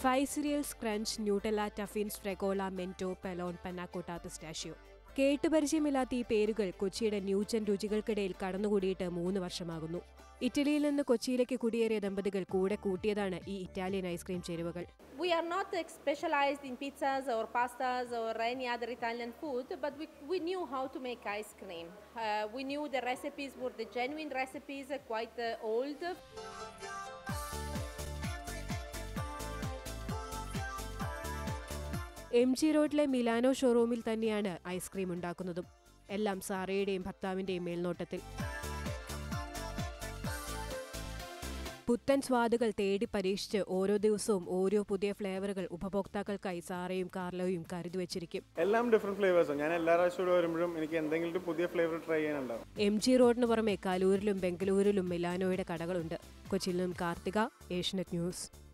5 cereals crunch, Nutella, Tuffins, Fregola, Mento, Pelon, Panna Cotta Pistachio. കേട്ടുപരിചയമില്ലാത്ത ഈ പേരുകൾ കൊച്ചിയുടെ new gen രുചികൾക്കിടയിൽ കടന്നുകൂടിയിട്ട് 3 വർഷമാകുന്നു. ഇറ്റലിയിൽ നിന്ന് കൊച്ചിയിലേക്ക് കുടിയേറിയ ദമ്പതികൾ കൂടെ കൂട്ടിയതാണ് ഈ ഇറ്റാലിയൻ ഐസ്ക്രീം ചേരുവകൾ. We are not specialized in pizzas or pastas or any other Italian food, but we knew how to make ice cream. We knew the recipes were the genuine recipes, quite old. MG റോഡിലെ Milano ഷോറൂമിൽ തന്നെയാണ് ice cream ഉണ്ടാക്കുന്നതും. എല്ലാം സാറയുടെയും ഭർത്താവിന്റെയും മേൽനോട്ടത്തിൽ. പുത്തൻ സ്വാദുകൾ തേടി പരീക്ഷിച്ച് ഓരോ ദിവസവും ഓരോ പുതിയ ഫ്ലേവറുകൾ ഉപഭോക്താക്കൾക്കായി സാറയും കാർലോയും കരുതി വെച്ചിരിക്കും. എല്ലാം ഡിഫറെന്റ് ഫ്ലേവേഴ്സ്. ഞാൻ എല്ലാ പ്രാവശ്യവും വരുമ്പോഴും എനിക്ക് എന്തെങ്കിലും പുതിയ ഫ്ലേവർ ട്രൈ ചെയ്യാനുണ്ടാവും. MG റോഡിന് പുറമെ കലൂരിലും ബംഗളൂരിലും മിലാനോയുടെ കടകളുണ്ട്. കൊച്ചിയിൽ നിന്നും കാർത്തിക, ഏഷ്യനെറ്റ് ന്യൂസ്.